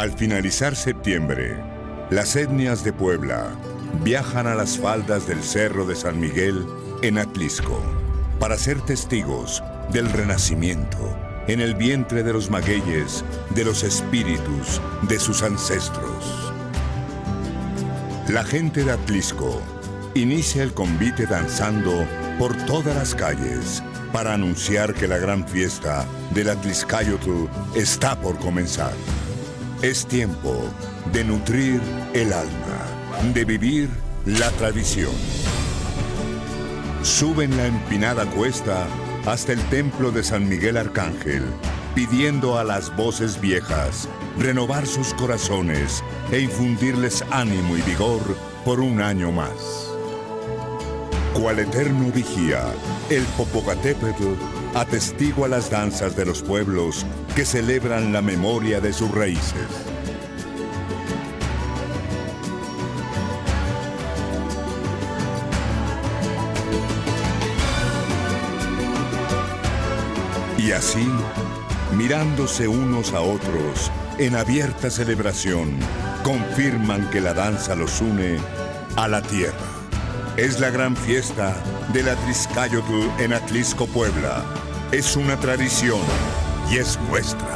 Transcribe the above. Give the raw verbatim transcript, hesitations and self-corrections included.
Al finalizar septiembre, las etnias de Puebla viajan a las faldas del Cerro de San Miguel en Atlisco para ser testigos del renacimiento en el vientre de los magueyes de los espíritus de sus ancestros. La gente de Atlisco inicia el convite danzando por todas las calles para anunciar que la gran fiesta del Atliscayotl está por comenzar. Es tiempo de nutrir el alma, de vivir la tradición. Suben la empinada cuesta hasta el templo de San Miguel Arcángel, pidiendo a las voces viejas renovar sus corazones e infundirles ánimo y vigor por un año más. Cual eterno vigía, el Popocatépetl atestigua las danzas de los pueblos que celebran la memoria de sus raíces. Y así, mirándose unos a otros en abierta celebración, confirman que la danza los une a la tierra. Es la gran fiesta del Atliscayotl en Atlisco, Puebla. Es una tradición y es nuestra.